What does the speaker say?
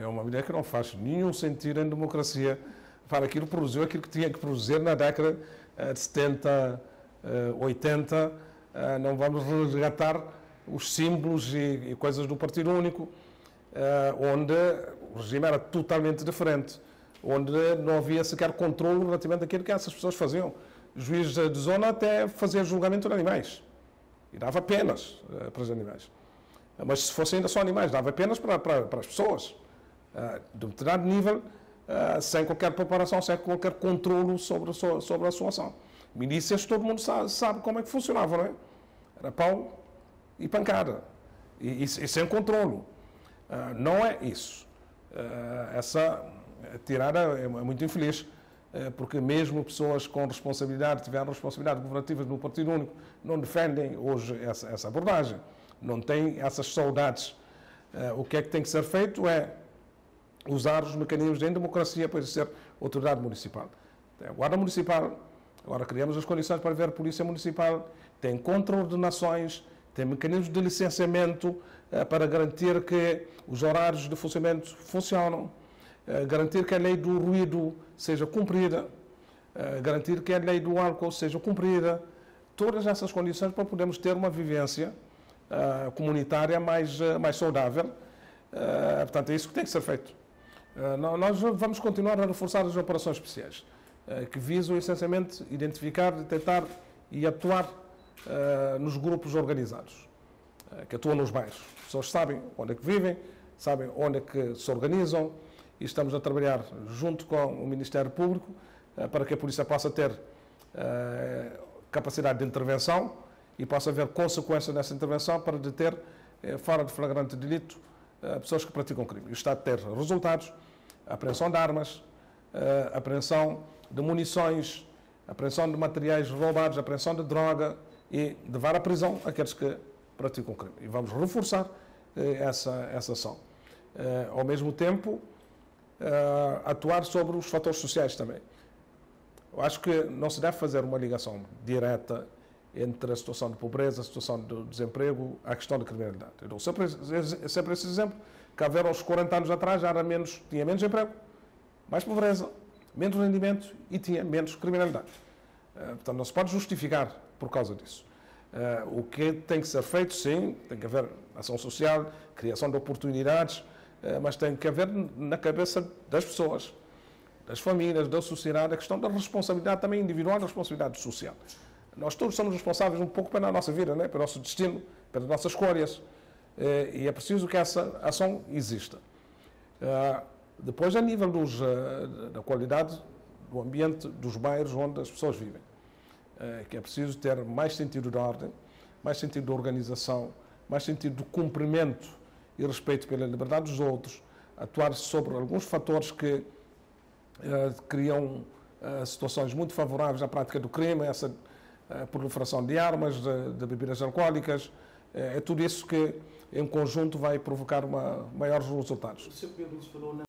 É uma medida que não faz nenhum sentido em democracia. Para aquilo produziu aquilo que tinha que produzir na década de 70, 80. Não vamos resgatar os símbolos e coisas do Partido Único, onde o regime era totalmente diferente, onde não havia sequer controle relativamente àquilo que essas pessoas faziam. O juiz de zona até fazia julgamento de animais e dava penas para os animais. Mas se fossem ainda só animais, dava penas para as pessoas, de um determinado nível, sem qualquer preparação, sem qualquer controle sobre a sua ação. Milícias, todo mundo sabe como é que funcionava, não é? Era pau e pancada, e sem controlo. Não é isso. Essa tirada é muito infeliz, porque mesmo pessoas com responsabilidade, tiveram responsabilidade governativa no Partido Único, não defendem hoje essa abordagem, não têm essas saudades. O que é que tem que ser feito é usar os mecanismos em democracia para exercer autoridade municipal. Tem a Guarda Municipal, agora criamos as condições para ver a Polícia Municipal, tem contraordenações, tem mecanismos de licenciamento para garantir que os horários de funcionamento funcionam, garantir que a lei do ruído seja cumprida, garantir que a lei do álcool seja cumprida, todas essas condições para podermos ter uma vivência comunitária mais saudável. Portanto, é isso que tem que ser feito. Nós vamos continuar a reforçar as operações especiais, que visam essencialmente identificar, detectar e atuar nos grupos organizados, que atuam nos bairros. As pessoas sabem onde é que vivem, sabem onde é que se organizam, e estamos a trabalhar junto com o Ministério Público para que a polícia possa ter capacidade de intervenção e possa haver consequências nessa intervenção para deter, fora de flagrante delito, pessoas que praticam crime. E o Estado ter resultados, apreensão de armas, apreensão de munições, apreensão de materiais roubados, apreensão de droga e levar à prisão aqueles que praticam crime. E vamos reforçar essa ação. Ao mesmo tempo, atuar sobre os fatores sociais também. Eu acho que não se deve fazer uma ligação direta entre a situação de pobreza, a situação de desemprego, a questão da criminalidade. Eu dou sempre esse exemplo. Cabo Verde, uns 40 anos atrás, tinha menos emprego, mais pobreza, menos rendimento e tinha menos criminalidade. Portanto, não se pode justificar por causa disso. O que tem que ser feito, sim, tem que haver ação social, criação de oportunidades, mas tem que haver na cabeça das pessoas, das famílias, da sociedade, a questão da responsabilidade também individual e da responsabilidade social. Nós todos somos responsáveis um pouco pela nossa vida, né? Pelo nosso destino, pelas nossas escolhas. E é preciso que essa ação exista. Depois, a nível da qualidade do ambiente dos bairros onde as pessoas vivem, que é preciso ter mais sentido de ordem, mais sentido de organização, mais sentido de cumprimento e respeito pela liberdade dos outros, atuar sobre alguns fatores que criam situações muito favoráveis à prática do crime, essa proliferação de armas, de bebidas alcoólicas, é tudo isso que em conjunto vai provocar maiores resultados. O Sr. Pedro falou